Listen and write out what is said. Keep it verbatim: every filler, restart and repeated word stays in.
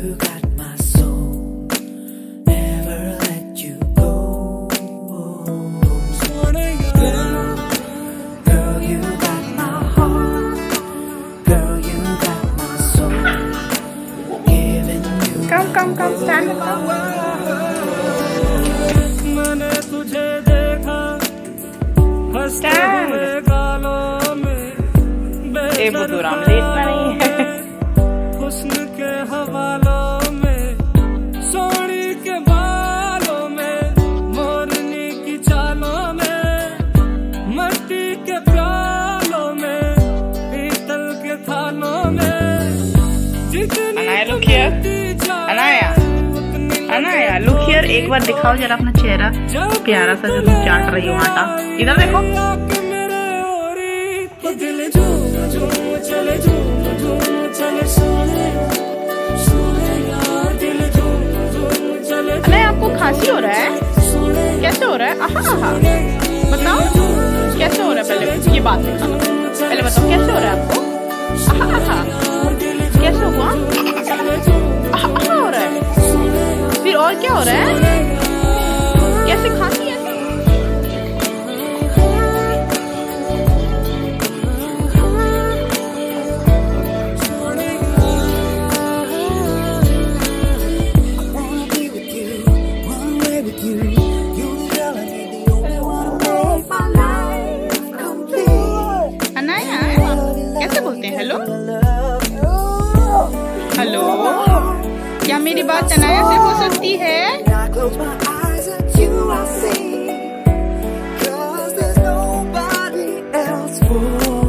Come, come, come, stand up, come. मैंने तुझे देखा हंसते हुए गालों में, ए बुद्धूराम लेटना नहीं है। हुस्न के हवालों में, सोनी के बालों में, मोरनी की चालों में, मट्टी के प्यालों में, पीतल के थालों में, Anaya look here, Anaya, Anaya look here, एक बार दिखाओ जरा अपना चेहरा प्यारा सा जो तुम चाट रही हो आटा, इधर देखो। अनाया आपको खांसी हो रहा है? कैसे हो रहा है? आहा आहा, बताओ कैसे हो रहा है? पहले ये बात बताओ, पहले बताओ कैसे हो रहा है आपको? आहा आहा, कैसे हुआ? आहा आहा हो रहा है, फिर और क्या हो रहा है? कैसे खांसी है? अनाया कैसे बोलते हैं? हेलो हेलो, क्या मेरी बात अनाया से हो सकती है? Cause there's nobody else for